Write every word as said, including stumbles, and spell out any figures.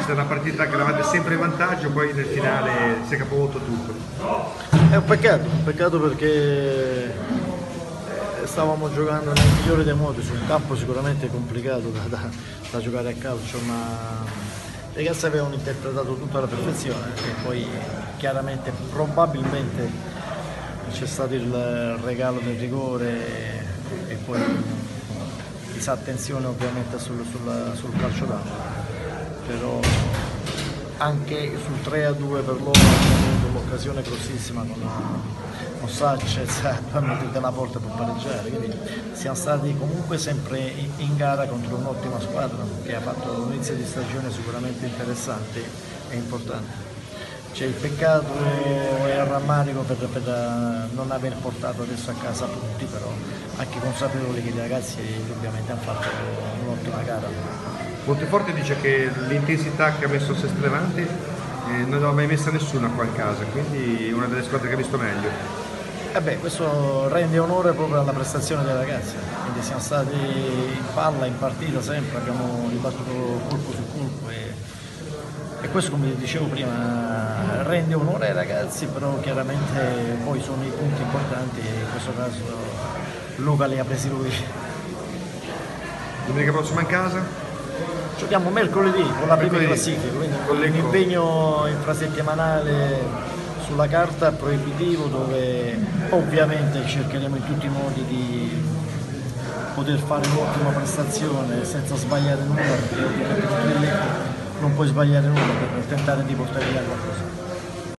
vista una partita che eravate sempre in vantaggio, poi nel finale si è capovolto tutto. È un peccato, un peccato perché stavamo giocando nel migliore dei modi su un campo sicuramente complicato da, da, da giocare a calcio, ma le ragazze avevano interpretato tutto alla perfezione e poi chiaramente probabilmente c'è stato il regalo del rigore e poi disattenzione ovviamente sul, sul, sul calcio d'angolo, però anche sul tre a due per loro hanno avuto l'occasione grossissima con, con Sanchez della porta per pareggiare, quindi siamo stati comunque sempre in, in gara contro un'ottima squadra che ha fatto un inizio di stagione sicuramente interessante e importante. C'è il peccato e il rammarico per, per non aver portato adesso a casa punti, però anche consapevoli che i ragazzi ovviamente hanno fatto un'ottima gara. Monteforte dice che l'intensità che ha messo Sestri Levante eh, non l'ha mai messa nessuno qua in casa, quindi è una delle squadre che ha visto meglio. Eh beh, questo rende onore proprio alla prestazione dei ragazzi, quindi siamo stati in palla, in partita sempre, abbiamo ribattuto colpo su colpo e, e questo, come dicevo prima, rende onore ai ragazzi, però chiaramente poi sono i punti importanti e in questo caso Luca li ha presi lui. Domenica prossima in casa? Giochiamo mercoledì con la prima classifica, quindi con un impegno infrasettimanale sulla carta proibitivo, dove ovviamente cercheremo in tutti i modi di poter fare un'ottima prestazione senza sbagliare nulla, perché ovviamente non puoi sbagliare nulla per tentare di portare via qualcosa.